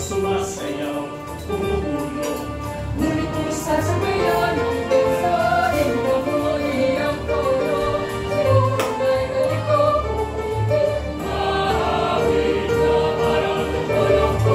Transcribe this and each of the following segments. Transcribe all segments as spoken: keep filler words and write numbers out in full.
sumasayaw, pumupuno. Ngunit kung sasabayan ang mensahe mo, muli ang todo, siguro nga'y ganito pumipit. Maawit na parang tulong ko.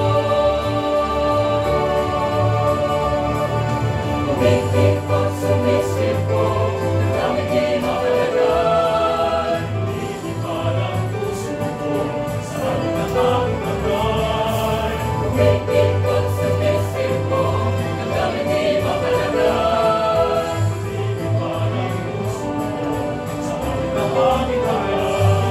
Umikot, sumisipko, ang dami di mapalagay. Hindi parang puso ko sa aking aking bagay. Umikot, sumisipko, ang dami di mapalagay. Hindi parang puso ko sa aking aking bagay.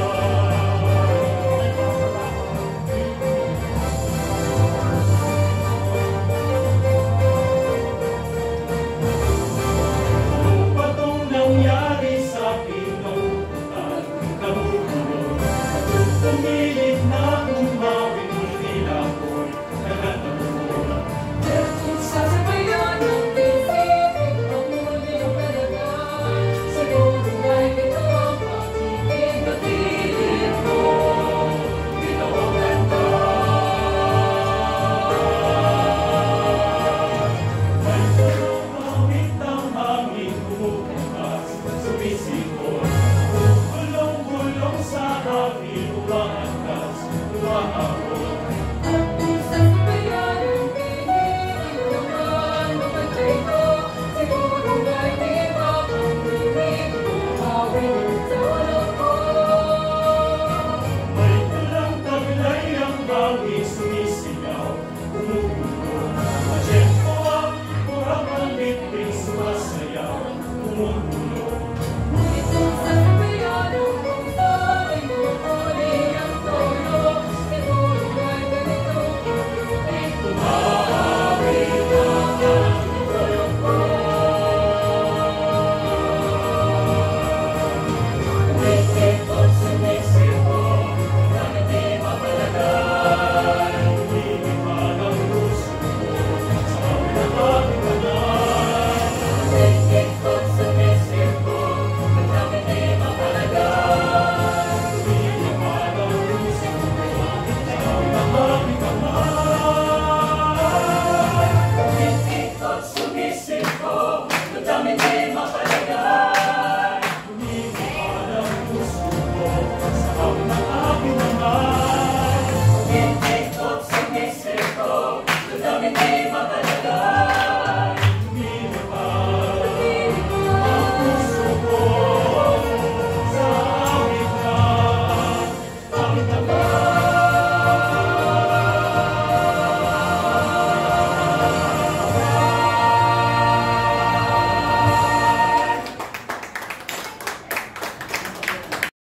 Ano ba itong nangyari sa aking nauutan? Kabulong, pumilit na umawit, hindi na ako'y nagtatapon. Pero kung sasabayan ang bisipin, ang muli ang palagay, siguro nga'y ito ang pag-ibig na pilit ko. Ginawang ganda. May tulong awit ang hangin bumubukas, sumisikot. Gulong-gulong sa akin, umaangkas, umaabot. At kung sasabayan ang pinigil naman mapatay ko, siguro nga'y di mapag-ibig, umawit sa ulo ko. May talang taglay ang hangin, sumisikot.